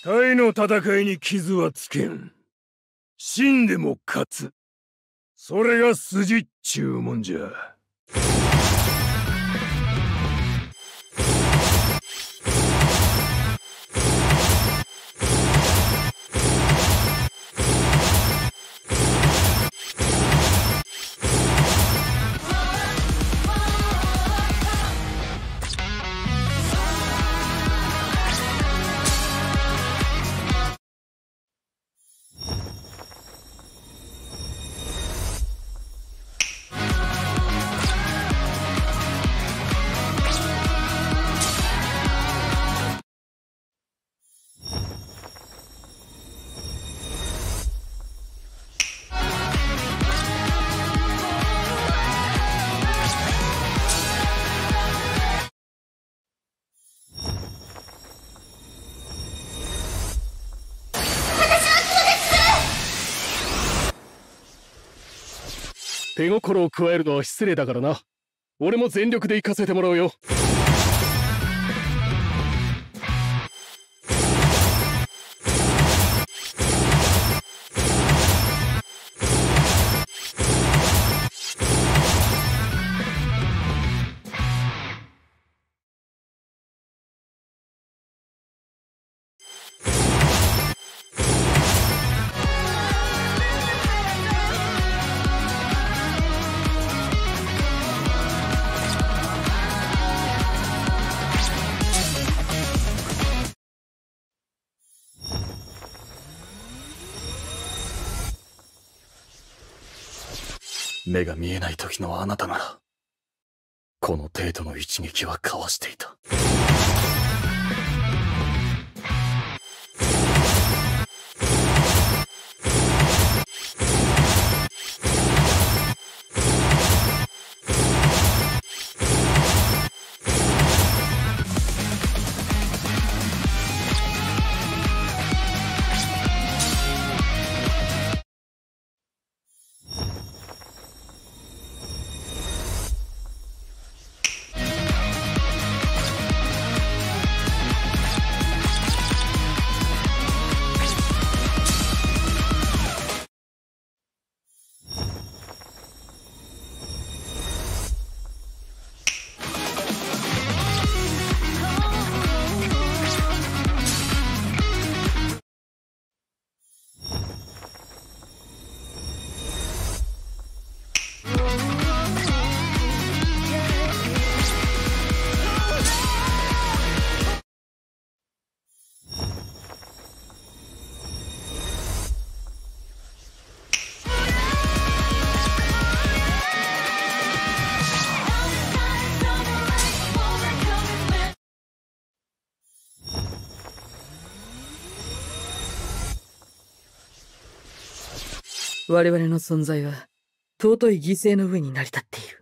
タイの戦いに傷はつけん。死んでも勝つ。それが筋っちゅうもんじゃ。 手心を加えるのは失礼だからな。俺も全力で行かせてもらうよ。目が見えない時のあなたなら、この程度の一撃はかわしていた。 我々の存在は尊い犠牲の上に成り立っている。